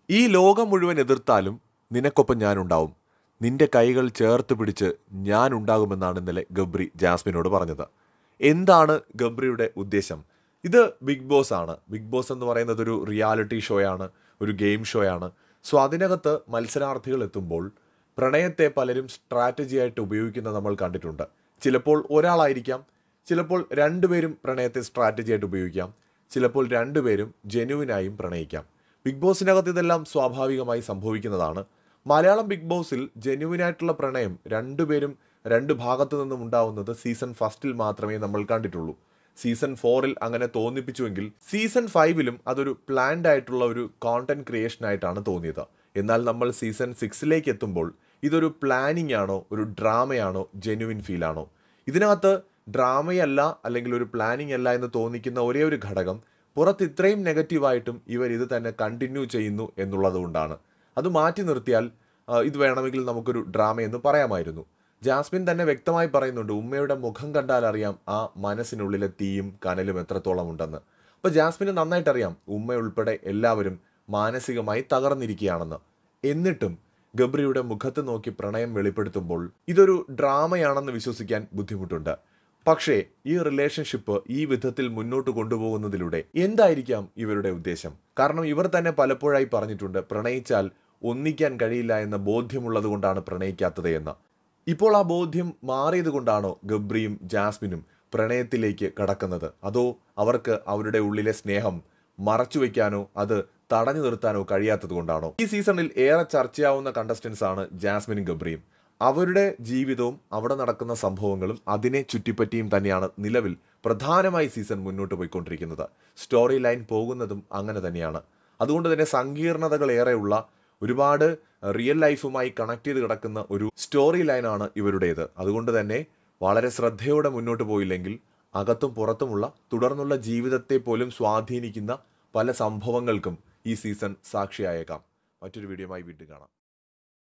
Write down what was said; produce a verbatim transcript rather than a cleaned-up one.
ഈ ലോകം മുഴുവൻ എതിർത്താലും നിനക്കൊപ്പം ഞാനുണ്ടാവും. നിന്റെ കൈകൾ ചേർത്ത് പിടിച്ച് ഞാൻ ഉണ്ടാകുമെന്നാണ് ഇന്നലെ ഗബ്രി ജാസ്മിനോട് പറഞ്ഞത്. എന്താണ് ഗബ്രിയുടെ ഉദ്ദേശം? ഇത് ബിഗ് ബോസ് ആണ്. ബിഗ് ബോസ് എന്ന് പറയുന്നത് ഒരു റിയാലിറ്റി ഷോയാണ്, ഒരു ഗെയിം ഷോയാണ്. സോ അതിനകത്ത് മത്സരാർത്ഥികൾ എത്തുമ്പോൾ പ്രണയത്തെ പലരും സ്ട്രാറ്റജി ആയിട്ട് ഉപയോഗിക്കുന്നത് നമ്മൾ കണ്ടിട്ടുണ്ട്. ചിലപ്പോൾ ഒരാളായിരിക്കാം, ചിലപ്പോൾ രണ്ടുപേരും പ്രണയത്തെ സ്ട്രാറ്റജി ആയിട്ട് ഉപയോഗിക്കാം, ചിലപ്പോൾ രണ്ടുപേരും ജെന്യുവിനായും പ്രണയിക്കാം. ബിഗ് ബോസിനകത്ത് ഇതെല്ലാം സ്വാഭാവികമായി സംഭവിക്കുന്നതാണ്. മലയാളം ബിഗ് ബോസിൽ ജെന്യുവിനായിട്ടുള്ള പ്രണയം രണ്ടുപേരും രണ്ട് ഭാഗത്തു നിന്നും ഉണ്ടാവുന്നത് സീസൺ ഫസ്റ്റിൽ മാത്രമേ നമ്മൾ കണ്ടിട്ടുള്ളൂ. സീസൺ ഫോറിൽ അങ്ങനെ തോന്നിപ്പിച്ചുവെങ്കിൽ സീസൺ ഫൈവിലും അതൊരു പ്ലാൻഡ് ആയിട്ടുള്ള ഒരു കോണ്ടന്റ് ക്രിയേഷൻ ആയിട്ടാണ് തോന്നിയത്. എന്നാൽ നമ്മൾ സീസൺ സിക്സിലേക്ക് എത്തുമ്പോൾ ഇതൊരു പ്ലാനിങ് ആണോ, ഒരു ഡ്രാമയാണോ, ജെന്യുവിൻ ഫീൽ ആണോ? ഇതിനകത്ത് ഡ്രാമയല്ല അല്ലെങ്കിൽ ഒരു പ്ലാനിങ് അല്ല എന്ന് തോന്നിക്കുന്ന ഒരേ ഒരു ഘടകം, പുറത്ത് ഇത്രയും നെഗറ്റീവായിട്ടും ഇവർ ഇത് തന്നെ കണ്ടിന്യൂ ചെയ്യുന്നു എന്നുള്ളത് കൊണ്ടാണ്. അത് മാറ്റി നിർത്തിയാൽ ഇത് വേണമെങ്കിൽ നമുക്കൊരു ഡ്രാമയെന്ന് പറയാമായിരുന്നു. ജാസ്മിൻ തന്നെ വ്യക്തമായി പറയുന്നുണ്ട്, ഉമ്മയുടെ മുഖം കണ്ടാൽ അറിയാം ആ മനസ്സിനുള്ളിലെ തീയും കനലും എത്രത്തോളം ഉണ്ടെന്ന്. അപ്പോൾ ജാസ്മിന് നന്നായിട്ടറിയാം ഉമ്മ ഉൾപ്പെടെ എല്ലാവരും മാനസികമായി തകർന്നിരിക്കുകയാണെന്ന്. എന്നിട്ടും ഗബ്രിയുടെ മുഖത്ത് നോക്കി പ്രണയം വെളിപ്പെടുത്തുമ്പോൾ ഇതൊരു ഡ്രാമയാണെന്ന് വിശ്വസിക്കാൻ ബുദ്ധിമുട്ടുണ്ട്. പക്ഷേ ഈ റിലേഷൻഷിപ്പ് ഈ വിധത്തിൽ മുന്നോട്ട് കൊണ്ടുപോകുന്നതിലൂടെ എന്തായിരിക്കാം ഇവരുടെ ഉദ്ദേശം? കാരണം ഇവർ തന്നെ പലപ്പോഴായി പറഞ്ഞിട്ടുണ്ട്, പ്രണയിച്ചാൽ ഒന്നിക്കാൻ കഴിയില്ല എന്ന ബോധ്യമുള്ളത് കൊണ്ടാണ് പ്രണയിക്കാത്തത് എന്ന്. ഇപ്പോൾ ആ ബോധ്യം മാറിയത് കൊണ്ടാണോ ഗബ്രിയും ജാസ്മിനും പ്രണയത്തിലേക്ക് കടക്കുന്നത്? അതോ അവർക്ക് അവരുടെ ഉള്ളിലെ സ്നേഹം മറച്ചു വയ്ക്കാനോ അത് തടഞ്ഞു നിർത്താനോ കഴിയാത്തത് കൊണ്ടാണോ? ഈ സീസണിൽ ഏറെ ചർച്ചയാവുന്ന കണ്ടസ്റ്റൻസ് ആണ് ജാസ്മിനും ഗബ്രിയും. അവരുടെ ജീവിതവും അവിടെ നടക്കുന്ന സംഭവങ്ങളും അതിനെ ചുറ്റിപ്പറ്റിയും തന്നെയാണ് നിലവിൽ പ്രധാനമായി സീസൺ മുന്നോട്ട് പോയിക്കൊണ്ടിരിക്കുന്നത്. സ്റ്റോറി ലൈൻ പോകുന്നതും അങ്ങനെ തന്നെയാണ്. അതുകൊണ്ട് തന്നെ സങ്കീർണതകൾ ഏറെയുള്ള, ഒരുപാട് റിയൽ ലൈഫുമായി കണക്ട് ചെയ്ത് കിടക്കുന്ന ഒരു സ്റ്റോറി ലൈനാണ് ഇവരുടേത്. അതുകൊണ്ട് തന്നെ വളരെ ശ്രദ്ധയോടെ മുന്നോട്ട് പോയില്ലെങ്കിൽ അകത്തും പുറത്തുമുള്ള തുടർന്നുള്ള ജീവിതത്തെ പോലും സ്വാധീനിക്കുന്ന പല സംഭവങ്ങൾക്കും ഈ സീസൺ സാക്ഷിയായേക്കാം. മറ്റൊരു വീഡിയോയുമായി വീണ്ടും കാണാം.